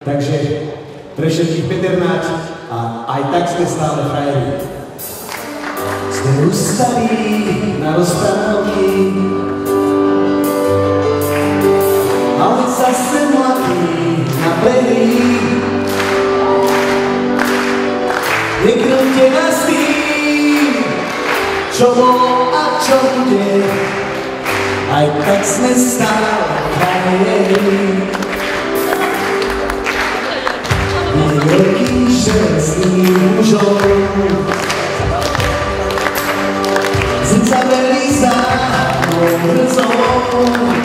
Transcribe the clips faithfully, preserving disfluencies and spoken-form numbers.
Takže pre všetkých Peternáč a aj tak sme stále frajeri. Sme ustaví na rozprávky, ale zase mladí na brehy. Nekrylte nás tým, čo bolo a čo bude, aj tak sme stále frajeri. Veľký železný mužov zrcadlí za mnou hrzou.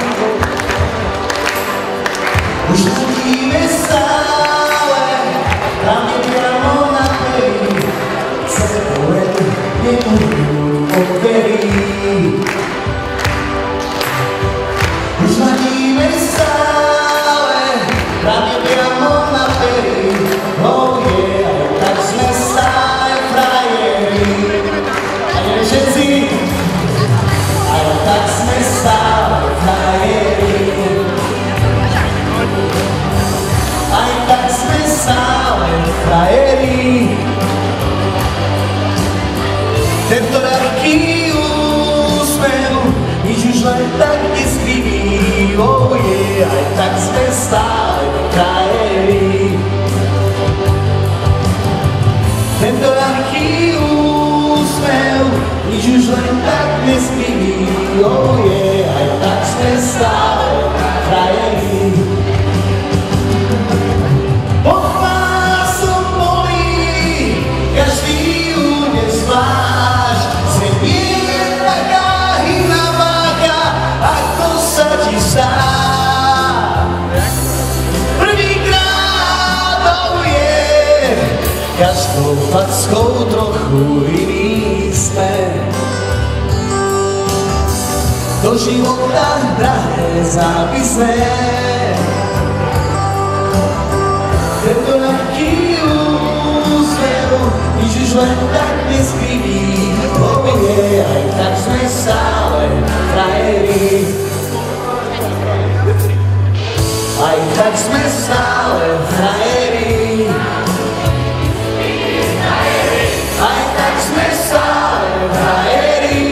Už chodíme stále, hlavne priamo na pery, sa len nemôžu overiť. Už chodíme stále, hlavne priamo na pery, oh yeah, tak sme stále frajeri. A nie všetci, aj tak sme stále frajeri. Aj tak sme stále frajeri. Tento veľký úsmev nič už len tak neskriví, oh yeah, aj tak sme stále frajeri. Tento veľký úsmev nič už len tak neskriví, oh yeah, aj tak sme stále frajeri. Pochvál som bolí, každý údes zvlášť, svet nie je taká hymna váka, ako sa ti zdá. Prvýkrát to je, každou fackou trochu iný sme. Do života drahé zápisné. Tento ľahký úsmev nič už len tak neskriví, oh yeah, aj tak sme stále frajeri. Aj tak sme stále frajeri. Aj tak sme stále frajeri.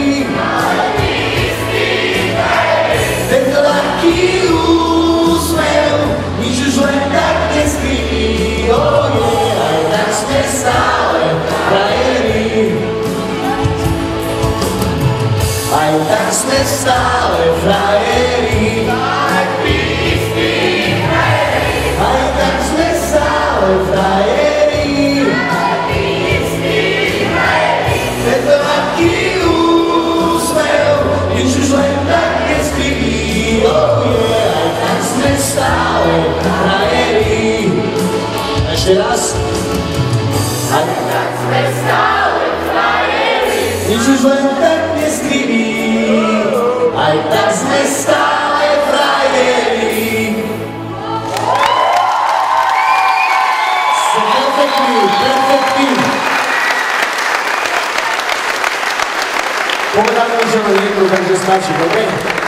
Tento ľahký úsmev nič už len tak neskriví, oh yeah, aj tak sme stále frajeri. Aj tak sme stále frajeri. Aj tak sme stále frajeri. Tento ľahký úsmev nič už len tak neskriví, oh yeah, aj tak sme stále frajeri. Ešte raz. Aj tak sme stále frajeri. Nič už len tak neskriví, aj tak sme stále frajeri. Ste perfektní, perfektní. Povedali mi, že len jednu, takže stačí, dobre?